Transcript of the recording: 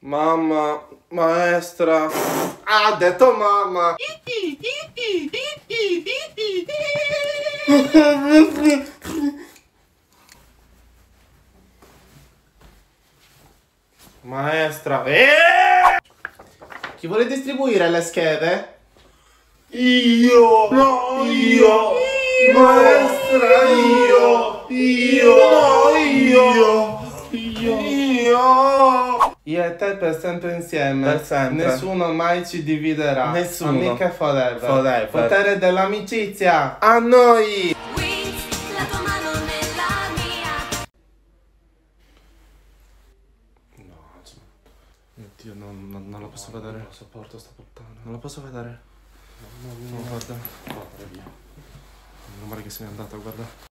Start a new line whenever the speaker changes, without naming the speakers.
Mamma, maestra. Ha detto mamma. Maestra. Chi vuole distribuire le schede?
Io!
No,
io!
Maestra,
io!
No,
Io!
Io e te per sempre insieme.
Per sempre.
Nessuno mai ci dividerà.
Nessuno.
Amiche forever.
Forever.
Potere dell'amicizia. A noi!
La tua mano nella mia.
Mio Dio, non la posso vedere. Non lo sopporto sta puttana. Non la posso vedere. No, guarda. Via. Non male che se n'è andata, guarda.